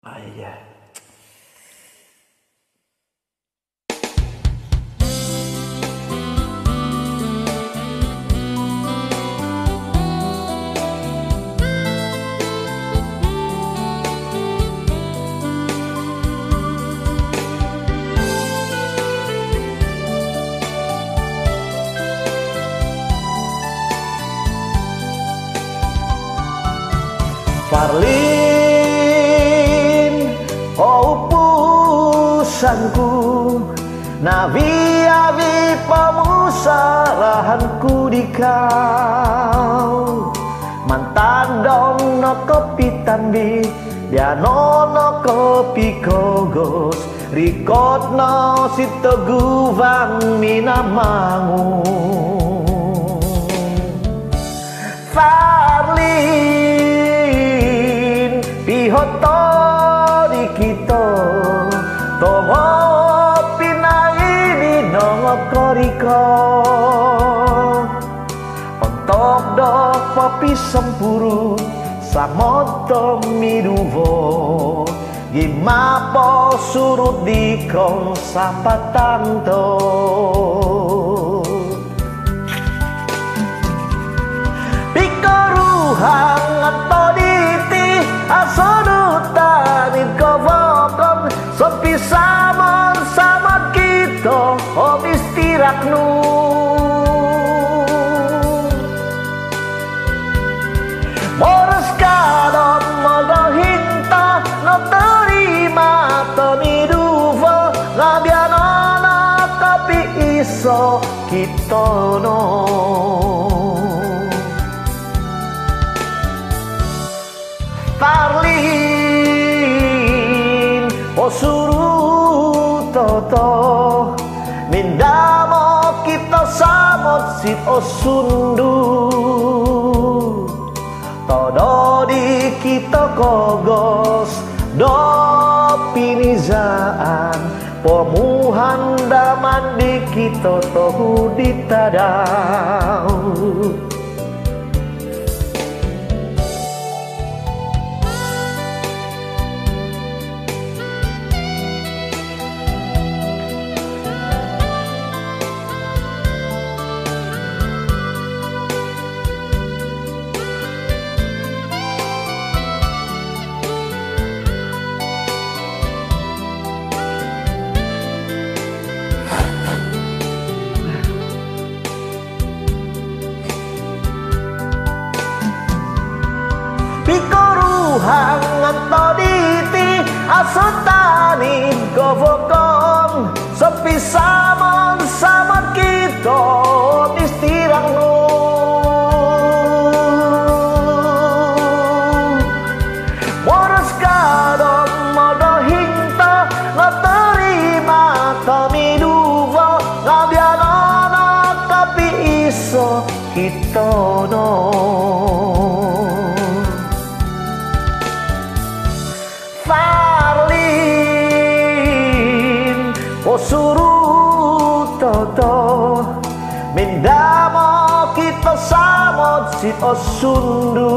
Ah, iya. Farlin, oh pusanku, nabi-nabi pemusarahanku di kau. Mantan dong no kopi tambi, dia no kopi kogos, rikot no sito guvang minamangu. Farlin, pihoto di kita, tomo pinai di nongo koriko. Ontok do popi sempuru, samoto miduvo, gimapo surut di kong sapatanto. Hangat toditi asodutan kovokon sopi samon samot kita obis tiraknu. Boros kadon modo hinta no terima toniduvo ngabiano no tapi iso kita no. Farlin, osuru toto, mindamo kita samot sit osundu. Todo di kita kogos, do pinizaan, pemuhan daman di kita tohu ditadau. Hangat toditi asutani kovokong sepi samon samot kita istirangnu. Boros kadon modo hinta no terima tomiduvo ngabiano no tapi iso kita no. Farlin, osuru toto, mindamo kita samot sit osundu.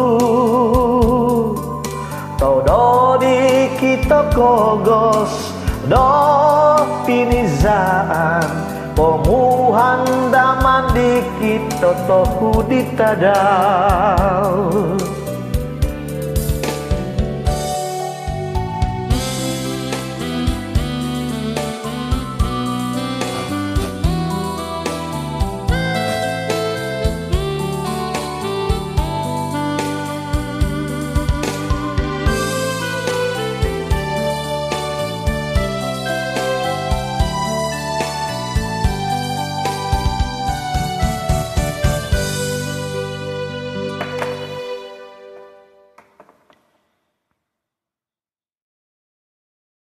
Todo di kita kogos, do pinizaan, pemuhan daman di kita tohu ditadau.